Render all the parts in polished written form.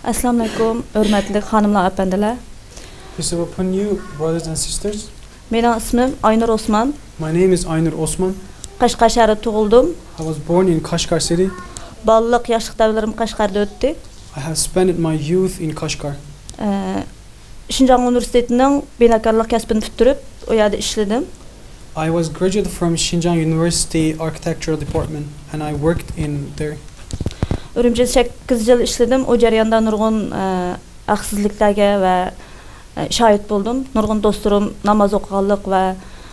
Assalamu alaikum, hörmətli xanımlar, əfəndiler. Peace upon you, brothers and sisters. Mənim ismim Aynur Osman. My name is Aynur Osman. Qashqar şəhərində doğuldum. I was born in Kashgar city. Balılıq yaşlıq dövrüm Qashqarda ötdü. I have spent my youth in Kashgar. Şinjan Üniversitetining binakarlıq kəsbini bitirib, o yerdə işlədim. I was graduate from Xinjiang University Architectural Department and I worked in there. Ürümçide 8 yıl işlədim. O jarayonda nurgun haqsızlıklarga və şahit boldum. Nurgun dostlarım namaz oqıganlıq və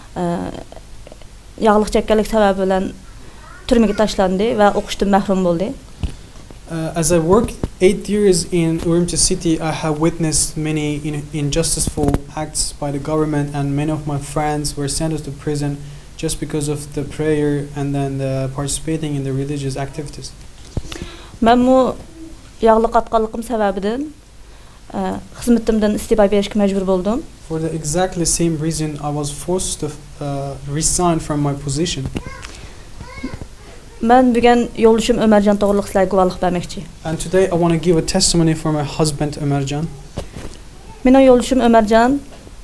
yağlıq çəkkanlik səbəbi bilan türməyə taşlandı və oquşdan məhrum boldu. As I worked 8 years in Urumqi city, I have witnessed many injusticeful acts by the government, and many of my friends were sentenced to prison just because of the prayer and then participating in the religious activities. Mən bu yağlıq atqanlığım səbəbindən xidmətimdən istifa verishə məcbur boldum. For the exactly same reason, I was forced to resign from my position. Mən bugün yoldaşım Ömercan toğruluq sizlərə guvalıq verməkçi. And today I want to give a testimony for my husband Ömercan. Mənim yoldaşım Ömercan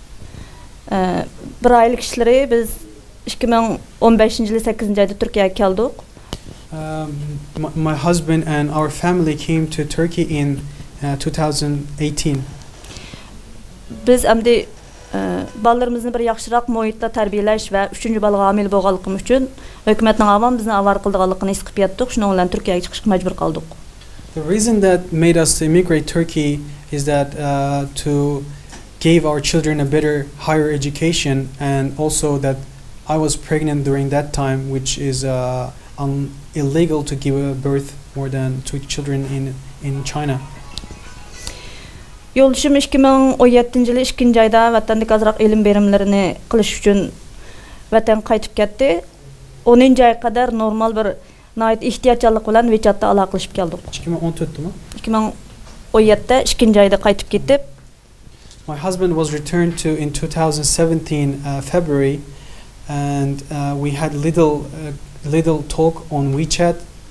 bir aylıq işləri biz 2015 yılı 8 ayda Türkiyəyə gəldik. My husband and our family came to Turkey in 2018. Biz əmdi ballarımızı bir yaxşıraq muhitdə tərbiyələş və 3-cü balığa amil bolğanlığım üçün hökumətnin avam bizni avar qıldığanlığını his qıb yatdıq. Şunun bilan Türkiyəyə çıxışqa məcbur qaldıq. The reason that made us to immigrate Turkey is that to give our children a better higher education, and also that I was pregnant during that time, which is illegal to give birth more than 2 children in China. Yoldaşım 2017 yılı 2 ayda vətəndəki azraq ilim verimlərini qilish üçün vətən qayıtıb getdi. 10-cu aya qədər normal bir nəhayət ehtiyatçılıq bilan vəçatda əlaqələşib gəldik. 2014 mu? 2017-də 2 ayda qayıtıb getib. My husband was returned to in 2017 February, and we had little talk on WeChat.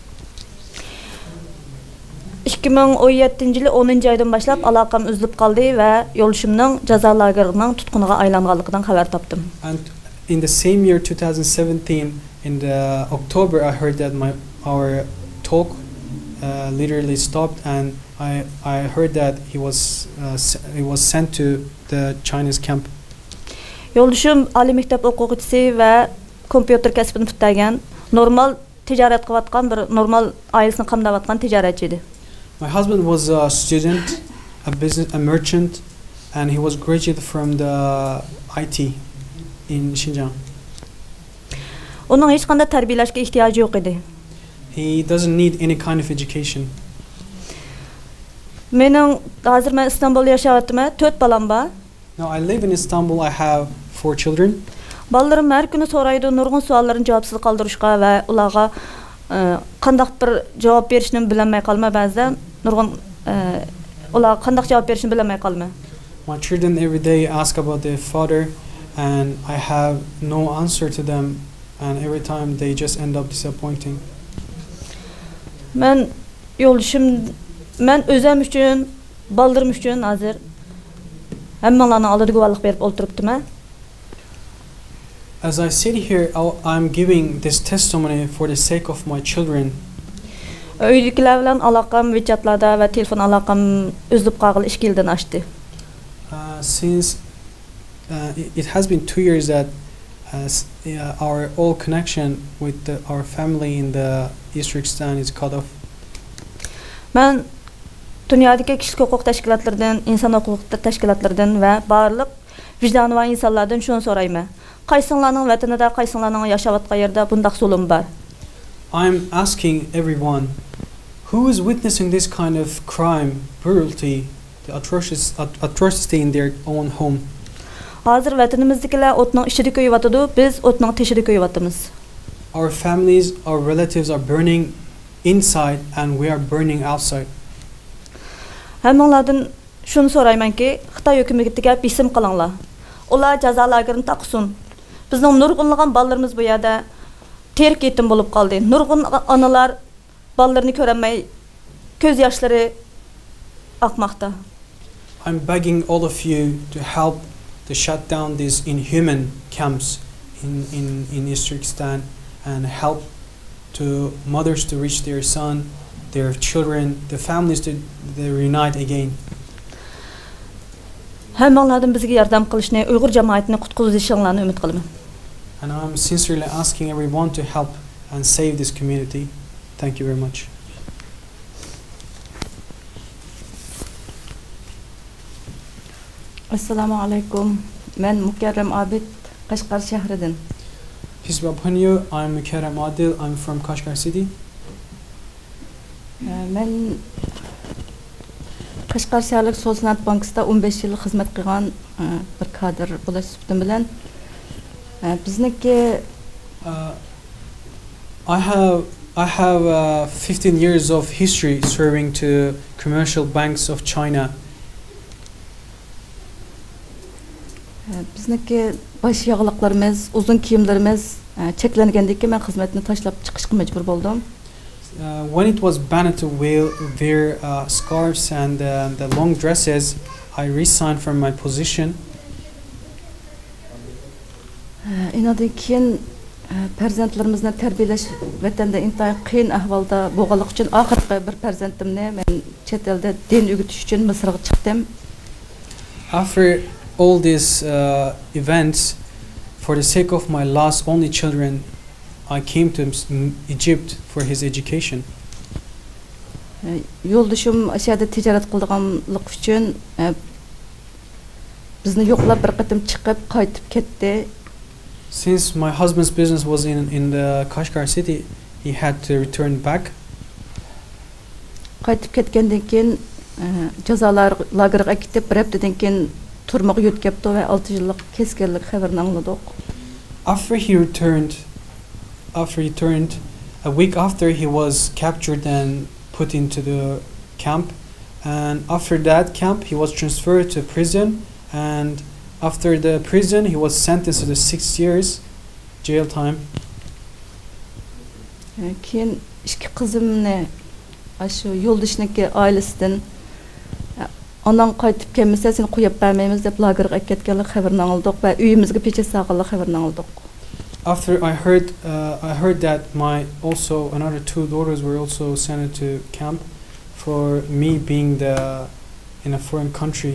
2017 yılı 10-cu aydan başlap alaqam üzülüb qaldı və yoldaşımның cəza lagerinin tutqunuğa aylanğanlığından xəbər tapdım. And in the same year 2017 in the October I heard that our talk literally stopped, and I heard that he was sent to the Chinese camp. Yoldaşım ali məktəb oxucusu və kompüter kəsbini bitirgan, normal ticaret qılatqan bir normal ailəsini qamdavatqan ticaretçi idi. My husband was a student, a merchant, and he was graduate from the IT in Xinjiang. Onun heç qanday tərbiyələşə ehtiyacı yox idi. He doesn't need any kind of education. Hazır mən İstanbulda yaşayatım, 4 balam var. Now I live in Istanbul. I have 4 children. Ballarım hər günü soraydı, nurgun sualların cavabsız qaldırışqa və ulağa qandaq bir cavab verishini bilmay qalma bəzən nurgun ular qandaq cavab verishini bilmay qalma. My children every day ask about their father, and I have no answer to them, and every time they just end up disappointing. Mən özüm üçün, baldırım üçün hazır həmmələrinin aldığı quvallıq verib oturubdum. As I sit here, I'm giving this testimony for the sake of my children. Öydüklər bilan alaqam WeChatlarda və telefon alaqam üzülüb qalğılı 2 ildən aşdı. Since it has been 2 years that our all connection with our family in the East Turkestan is cut off. Mən dünyadakı kişilik hüquq təşkilatlarından, insan hüquq təşkilatlarından və barlıq vicdanı var insanlardan şunu sorayım. Qaysınlarının vətənində, qaysınlarının yaşavatqan yerdə bundaq zulüm var. I'm asking everyone who is witnessing this kind of crime, brutality, the atrocity in their own home. Hazır vətənimizdikilər otның işidi köyüvatıdı, biz otның teşidi köyüvatımız. Our families, our relatives are burning inside and we are burning outside. Həmənlərdən şunu sorayım ki, Xitay hökumətiga bisim qılınlar. Onlar cəza lagerini taqsın. Bizning nurg'unlagan ballarımız bu yerda terk etim bo'lib qoldi. Nurg'un analar ballarini ko'rmay ko'z yoshlari akmakta. I'm begging all of you to help to shut down these inhuman camps in East Turkestan and help to mothers to reach their son, their children, the families to reunite again. Hammalardan bizga yordam qilishni, Uyg'ur jamoatini qutqizishinglarni umid qilaman. And I'm sincerely asking everyone to help and save this community. Thank you very much. Assalamu alaikum. Men Mukarram Abid, Qashqar shahridan. Peace be upon you. I'm Mukarram Adil. I'm from Kashgar city. Men Qashqar shaharlik So'lsanat bankasida 15 yil xizmat qilgan bir kadr bo'lish suhbatim bilan bizniki I have 15 years of history serving to commercial banks of China. Bizniki baş yağlıqlarımız, uzun kiyimlerimiz çeklengendeki men xizmatni tashlab chiqishga majbur bo'ldim. When it was banned to wear scarves and the long dresses, I resigned from my position. Inadan keyin farzandlarimizni tarbiyalash vatanda intayin qiyin ahvolda bo'lganligi uchun oxirgi bir farzandimni men chet elda din o'gitish uchun Misrga chiqdim. After all these events, for the sake of my last only children, I came to Egypt for his education. Yo'ldashim aşağıda ticaret qilganlik uchun bizni yo'qlab bir qatim chiqib qaytib ketdi. Since my husband's business was in the Kashgar city, he had to return back. Qaytib ketgandan keyin jazolar lageriga ketib, bir haftadan keyin turmoq yo'tkapdi va 6 yillik keskinlik xabarini angladik. After he returned, a week after he was captured and put into the camp, and after that camp he was transferred to prison, and after the prison he was sentenced to the 6 years jail time. Keyin ikki qizimni shu yo'ldashniki oilasidan onang qaytib kelmasa seni qo'yib bermaymiz deb lagerga ketganlik xabarini oldik va uyimizga pecha saqlanlik xabarini oldik. After I heard that my also another 2 daughters were also sent to camp for me being in a foreign country.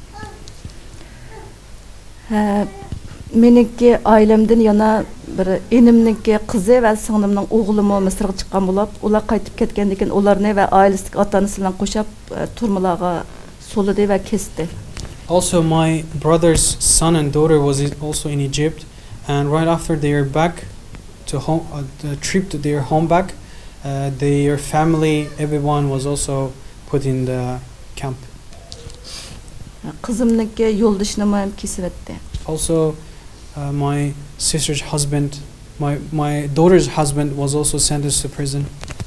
Meniki ailemden yana bir enimniki qizi va singlimning o'g'limi Misrga chiqqan bo'lib, ular qaytib ketgandan keyin ularni va oilasining ota-onasi bilan qo'shib turmalarga solidi va kesdi. Also my brother's son and daughter was also in Egypt, and right after they are back to home, the trip to their home back, their family, everyone was also put in the camp. Qizimniki yo'ldashnimi ham kesib etdi. Also my sister's husband, my daughter's husband was also sentenced to prison.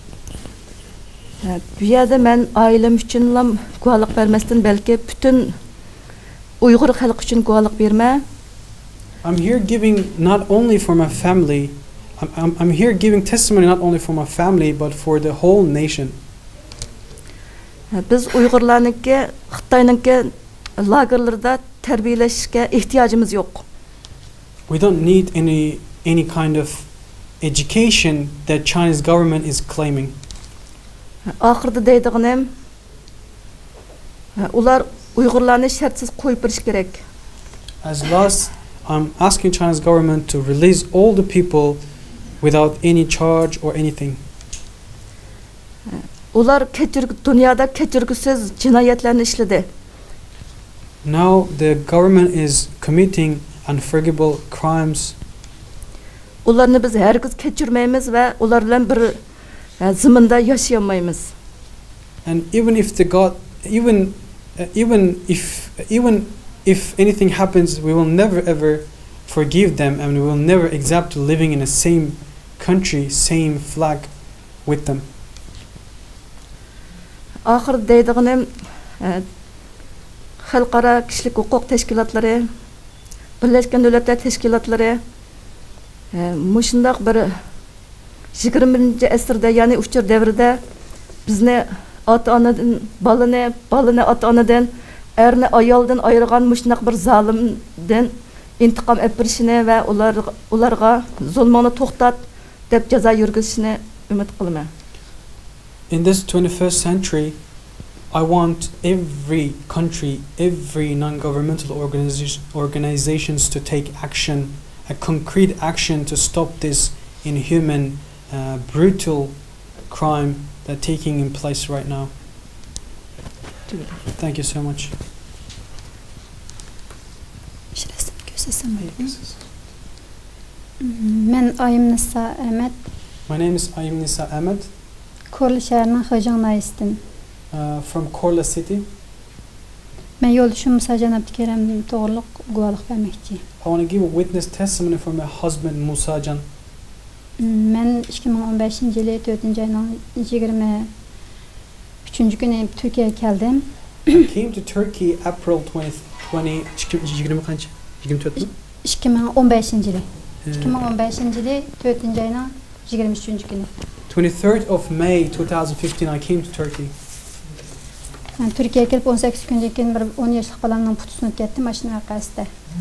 Bu yerda men oilam uchun ham guvohlik bermasdan balki butun Uyg'ur xalqi uchun guvohlik berma. I'm here giving not only for my family, I'm here giving testimony not only for my family but for the whole nation. Biz Uyg'urlarniki Xitoyniki lagerlarda tarbiyalashga ehtiyojimiz yo'q. We don't need any kind of education that Chinese government is claiming. Oxirda deydiganim ular Uyg'urlarni shartsiz qo'yib berish kerak. As last, I'm asking Chinese government to release all the people without any charge or anything. Ular dunyoda kechirgusiz jinoyatlarni ishladi. Now the government is committing unforgivable crimes. Ularni biz hergiz kechirmaymiz va ular bilan bir zaminda yashayolmaymiz. And even if anything happens, we will never ever forgive them, and we will never accept living in the same country, same flag with them. Axir deydiganim xalqaro kishilik huquq tashkilotlari, Birleşken Devletler Teşkilatları mushundaq bir 20. asrda, ya'ni uçur devrida bizni ota-onadan balını ota-onadan, erni ayoldan ayırgan müşnaq bir zalimden intiqam epirishini va ularga zulmini to'xtat deb jazo yurgizishini umid qilaman. In this 21st century, I want every country, every non-governmental organizations to take action, a concrete action to stop this inhuman, brutal crime that's taking in place right now. Thank you so much. Men Ayım Nisa Ahmet. My name is Ayım Nisa Ahmet. Korla şəhərinin Xəcan ayısdım. From Korla City. Men yoldaşım Musa Can Abdikərəm doğruluq guvalıq verməkçi. I want to give a witness testimony for my husband Musa Can. Men 2015-ci il 4-cü ayının 23-cü günü Türkiyəyə gəldim. I came to Turkey April 20 kaç? 24 mü? 2015-ci il. 2015-ci il 4-cü ayının 23-cü günü. 23rd of May 2015 I came to Turkey. Ben Türkiye'ye gelip 18 günden keyin bir 10 yaşlıq balamdan putusunu getdim maşın vəqəsində.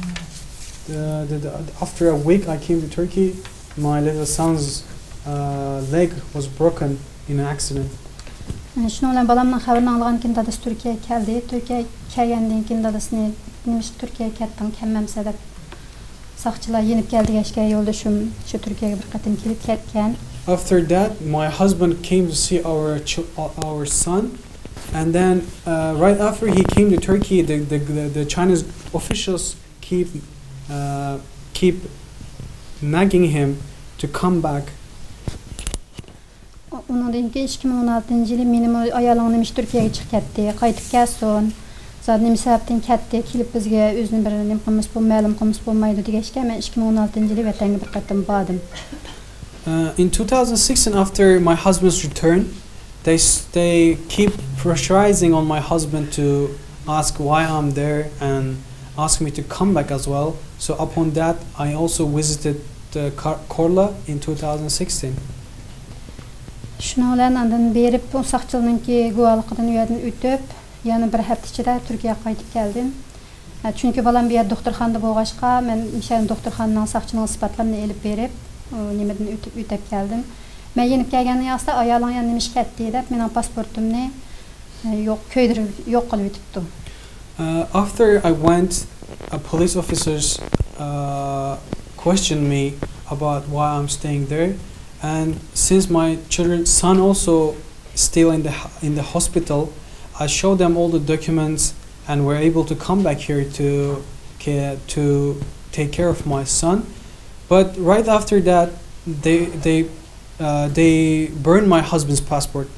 After a week I came to Turkey. My little son's leg was broken in an accident. Şunu olan balamdan xəbərini alğan keyin dadası Türkiyəyə gəldi. Türkiyəyə gəlgəndən keyin dadasını demiş Türkiyəyə getdim, gəlməmsə də saqçılar yenib gəldi gəşkə yoldaşım şu Türkiyəyə bir qatım kelib ketgan. After that, my husband came to see our son, and then right after he came to Turkey, the Chinese officials keep nagging him to come back. Ondan ki 2016-cı il mənim ayalığım demiş Türkiyəyə çıxıb getdi, qayıtıb gəlsin. Zaten misafirdən ketdi, kelib bizə özünü bir nim qılmış bu məlum qılmış bolmaydı degeşkə mən 2016-cı il vətənə bir qatım badım. In 2016, after my husband's return, they keep pressurizing on my husband to ask why I'm there and ask me to come back as well. So upon that, I also visited Korla in 2016. Şunu olandan berip o saqçılının ki guvalıqdan uyadın ötüp, yani bir həftə içində Türkiyəyə qayıtıb gəldim. Çünki balam bir yer doktorxanada bolğaşqa, mən Mişənin doktorxananın saqçının isbatlarını elib berib, nimeden ötüp geldim. Ben yenip gelgəndə yazda ayalığın yanına demiş ketdi edib, mənim pasportumunu köydə yox qılıb ötübdü. After I went, police officers questioned me about why I'm staying there, and since my son also still in the hospital, I showed them all the documents and were able to come back here to take care of my son. But right after that, they burned my husband's passport.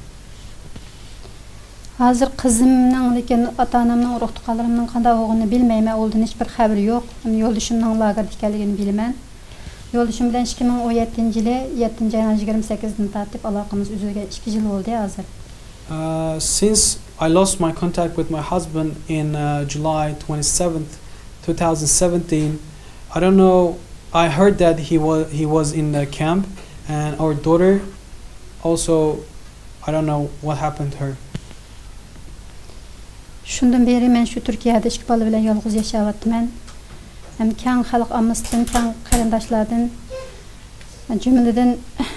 Hazır kızımның lekin ata-anamның urug tuqqanlarımның qanday olduğunu bilməyəm, olduqdan heç bir xəbər yox. Yoldaşımның lagerdə ikənligini bilmən. Yoldaşım bilan 2017-ci il 7-ci ayın 28-ni tartib əlaqəmiz üzərə 2 il oldu hazır. Since I lost my contact with my husband in July 27th, 2017, I don't know. I heard that he was in the camp, and our daughter also. I don't know what happened to her. Şundan beri mən şu Türkiyədə 2 bala bilan yalğız yaşayatmam. Hem kən xalq amısından, kən qarindaşlardan, cümlədən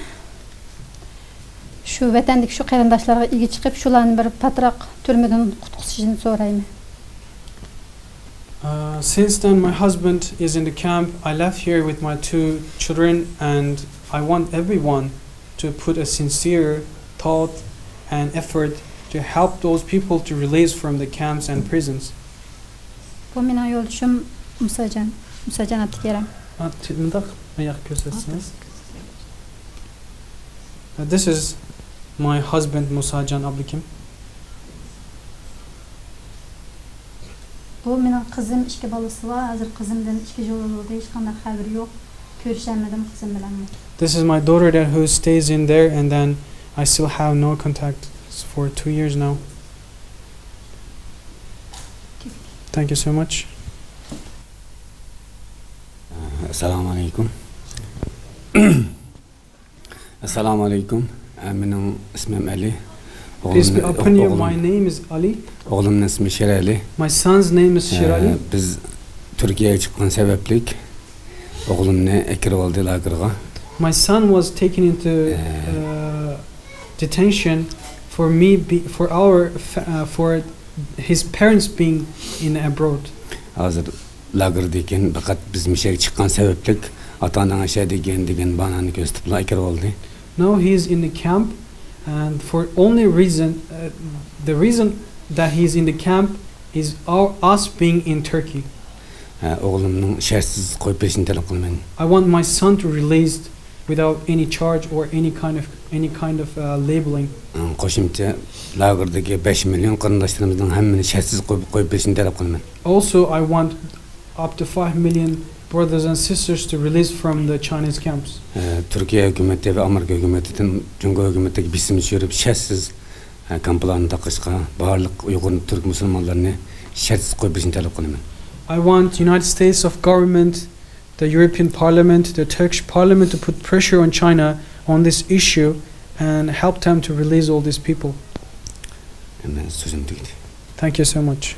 şu vətəndəki şu qarindaşlara ilgi çıxıb şuların bir patraq türmədən qutqusunu sorayım. Since then, my husband is in the camp. I left here with my 2 children, and I want everyone to put a sincere thought and effort to help those people to release from the camps and prisons. Bu mənim yoldaşım Musa Can Abdikərəm. This is my husband Musa Can Abdikim. Bu mənim qızım 2 balası var. Hazır qızımdan 2 yıl oldu. Heç qanday xəbər yox. Görüşəmədim qızım bilan. This is my daughter who stays in there, and then I still have no contact for 2 years now. Thank you so much. Assalamu alaikum. Assalamu alaikum. Benim ismim Ali. Peace be upon you. My name is Ali. Oğlumun ismi Şerali. My son's name is Shirali. Biz Türkiye'ye çıkan sebeplik oğlumunu ekir oldu lagerga. My son was taken into detention for for his parents being in abroad. Hazır lagerdeyken fakat biz mişe çıkan sebeplik ata-anan aşağı degen bananı gösterip ekir oldu. Now he is in the camp, and for only reason, the reason that he is in the camp is us being in Turkey. Oğlumun şertsiz koy peşini talep kılman. I want my son to released without any charge or any kind of labeling. Qo'shimcha lagerdagi 5 million qarindoshlarımızın hammani şertsiz koy peşini talep kılman. Also, I want up to 5 million brothers and sisters to release from the Chinese camps. Türkiye hükümeti ve Amerika hükümetinden Cumhuriyet hükümetindeki bisim çürüp şertsiz kamplarını takışqa barlık Uyghur Türk Müslümanlarını şertsiz koy peşini talep kılman. I want United States of government, the European Parliament, the Turkish Parliament to put pressure on China on this issue and help them to release all these people. Thank you so much.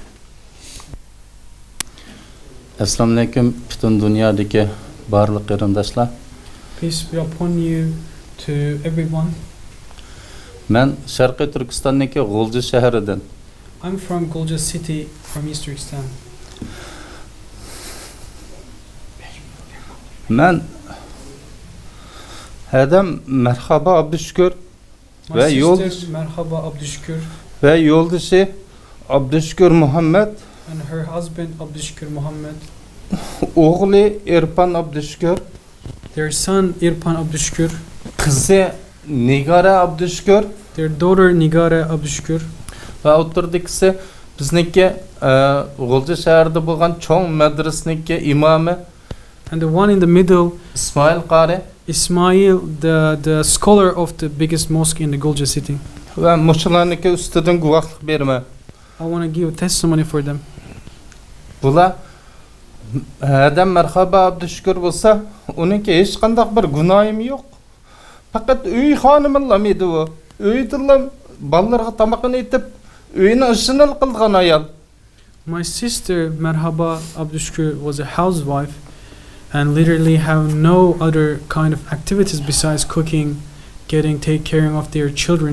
Assalamu alaikum bütün dünyadaki barlık qarindoshlar. Peace be upon you to everyone. Men Sharqiy Turkistondagi G'ulji shahridan. I'm from Gulja city from East Turkestan. Men Adam Merhaba Abdüşkür ve yoldaşı Abdüşkür Muhammed and her husband Abdüşkür Muhammed. Oğlu İrfan Abdüşkür. Their son İrfan Abdüşkür. Kızı Nigara Abdüşkür. Their daughter Nigara Abdüşkür. Ve oturdukisi bizniki G'ulji shahrida bo'lgan cho'ng madrasaniki imami. And the one in the middle, Ismail Qari. Ismail, the scholar of the biggest mosque in the Gulja city. Ve mushularniki ustidan guvohlik berman. I want to give a testimony for them. Bular Adam Merhaba Abdüşkür bo'lsa, uningki hech qanday bir gunohim yo'q. Faqat uy xonimillam edi u. Uydilam balalarga tamoqni etib, uyini ishini qilgan ayol. My sister Merhaba Abdüşkür was a housewife and literally have no other kind of activities besides cooking, take caring of their children.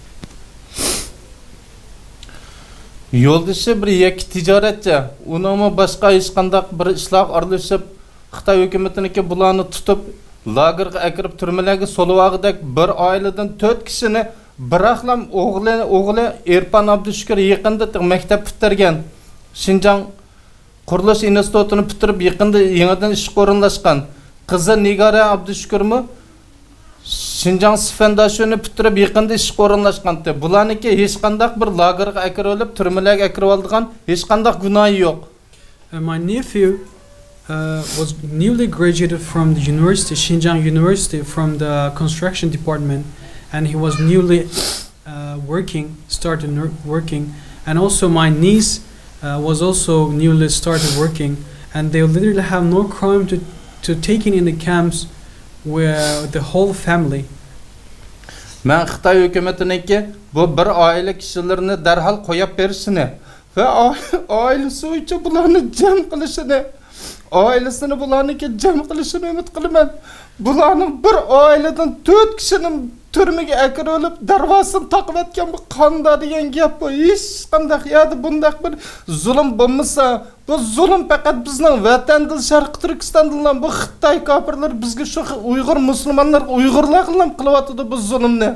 Yoldaşı bir yakı ticaretçi, unama başka hech qanday bir ishlar aralashib, Xitoy hukumatiniki bularni tutib, lagerga akirib turmalarga soluvag'idek bir oiladan 4 kishini biraqlam o'g'li Irfan Abdüşkür yaqinda maktab bitirgan. Xinjiang Qurilish institutini bitirib yaqinda yangidan ish o'rinlashgan. Qizi Nigara Abdüşkürmi Xinjiang Sifandashini bitirib yaqinda ish o'rinlashgan. Bularniki hech qanday bir lagerga akirilib, turmalarga akirib oldigan hech qanday gunohi yo'q. My nephew was newly graduated from the university, Xinjiang University, from the construction department, and he was newly started working, and also my niece was also newly started working, and they literally have no crime to taking in the camps where the whole family. Men Xitoy hukumatiniki bu bir oila kishilarni darhol qo'yib berishini va oilasi uchun bularni jam qilishini, oilasini bularniki jam qilishini umid qilaman. Bularning bir oiladan 4 kishining turmaga akirilib darvozasini taqib etgan bu qanda degan gap bu. Hech qanday yerda bunday bir zulm bo'lmasa, bu zulm faqat bizning vatandan Sharqiy Turkistondan bu Xitoy kofirlar bizga shu Uyg'ur musulmonlar Uyg'urlar qilyapti bu zulmni.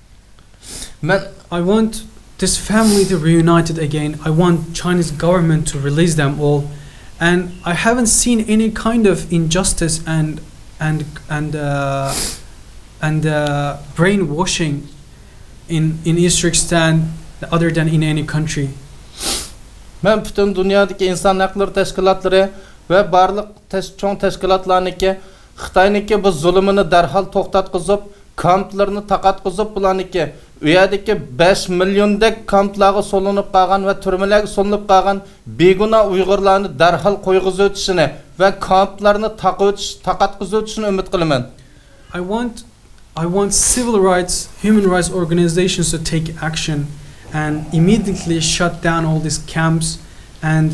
I want this family to reunite again. I want Chinese government to release them all, and I haven't seen any kind of injustice and brainwashing in East Turkestan other than in any country. Men bütün dünyadaki insan hakları teşkilatları ve barliq cho'ng teşkilatlarniki Xitoyniki bu zulmini darhol to'xtatqizib, kamplarni taqatqizib bularniki u yerdagi 5 milliondek kamplarga solinib qolgan va turmalarga solinib qolgan beguna Uyg'urlarni darhol qo'yg'izib o'tishini va kamplarni taqatqizib o'tishini umid qilaman. I want civil rights, human rights organizations to take action and immediately shut down all these camps and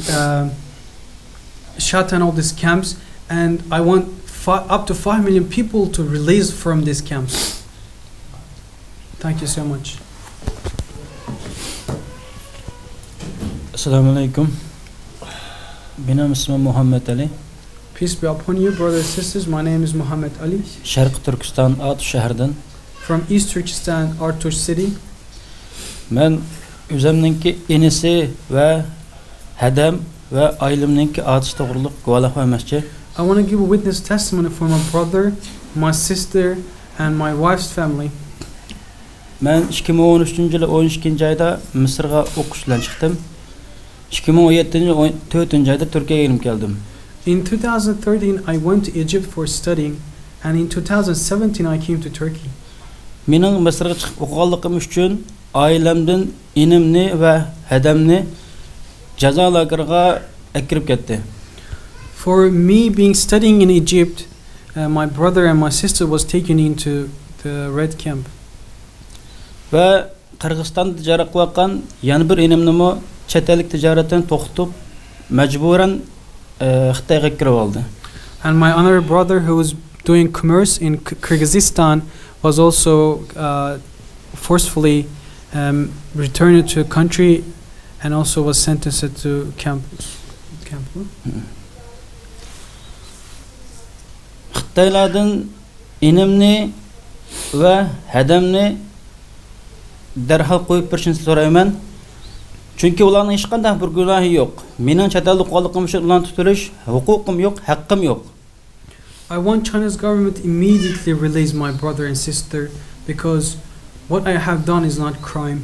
I want up to 5 million people to release from these camps. Thank you so much. Assalamu alaikum. Benim ismim Muhammed Ali. Peace be upon you, brothers and sisters. My name is Muhammad Ali. Sharq Turkiston Artush şehrinden. From East Turkestan, Artush city. Men özümninki enisi ve hedem ve ailemninki atış doğruluk guvalaq vermekçi. I want to give a witness testimony for my brother, my sister, and my wife's family. Men 2013-yılı 12-nji ayda Mısırga okuş bilen çıktım. 2017-nji 4-nji ayda Türkiye'ye gelip geldim. In 2013, I went to Egypt for studying, and in 2017, I came to Turkey. Mening Mısırga çıkıp okuganlygym üçün ailemden inimni ve hedemni jaza lagerga ekirip ketdi. For me being studying in Egypt, my brother and my sister was taken into the Red Camp. Ve Kırgızstan ticaret kılakan yana bir inimnimi chet ellik ticaretten to'xtatib majburan Xitoyga kirib oldi. And my other brother who was doing commerce in Kyrgyzstan was also forcefully returned to a country and also was sentenced to camp. Xitoylardan inimni ve hedemni derhal koyup berishini so'rayman. Chunki ularning hech qanday bir gunohi yo'q. Mening chet elda qolganligim uchun ularni tutilish huquqim yo'q, haqqim yo'q. I want China's government immediately release my brother and sister because what I have done is not crime.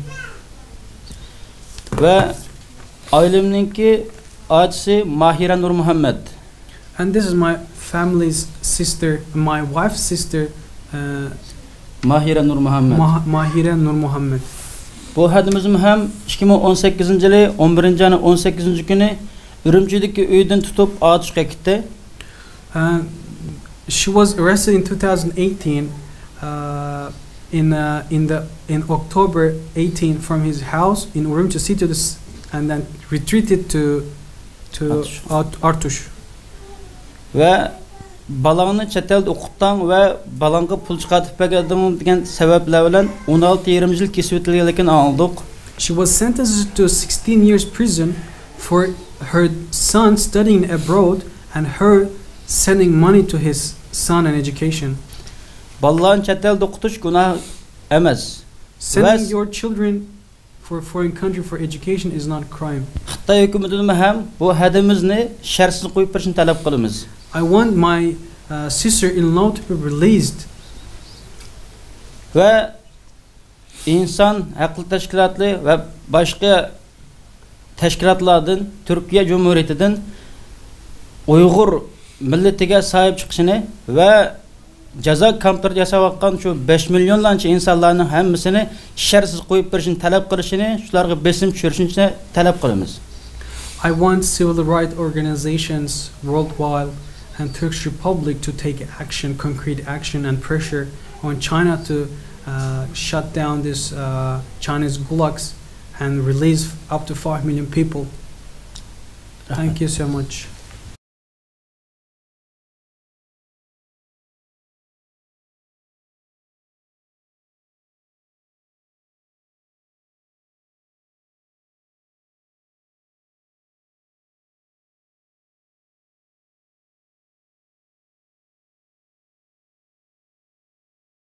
Ve ailemninki acısı Mahira Nur Muhammed. And this is my family's sister, my wife's sister, Mahira Nur Muhammed. Mahira Nur Muhammed. Bu hadimizim hem 2018-yılı 11-nji ayının 18-nji günü Ürümçideki uydan tutup atışga gitti. She was arrested in 2018 in October 18 from his house in Urumqi city and then retreated to Artush. Ve balağını chet elde o'qitdan ve balağına pul chiqartib bergandim degan sabablar bilan 16-20 yil kesib o'tilganligini aldık. She was sentenced to 16 years prison for her son studying abroad and her sending money to his son and education. Balağını chet elde o'qitish gunoh emas. Sending your children for a foreign country for education is not crime. Xitoy hukumatidan ham bu hadimizni shartsiz qo'yib berishni talab qilamiz. I want my sister-in-law to be released. Ve insan haklı teşkilatlı ve başka teşkilatlardan Türkiye Cumhuriyeti'den Uygur milletiga sahip çıkışını ve ceza kampları yasavakkan şu 5 milyonlanca insanların hemmisini şersiz koyup berişini talep kılışını, şularga besim düşürüşünü talep kılımız. I want civil rights organizations worldwide and Turkish Republic to take action, concrete action and pressure on China to shut down this Chinese gulags and release up to 5 million people. Thank you so much.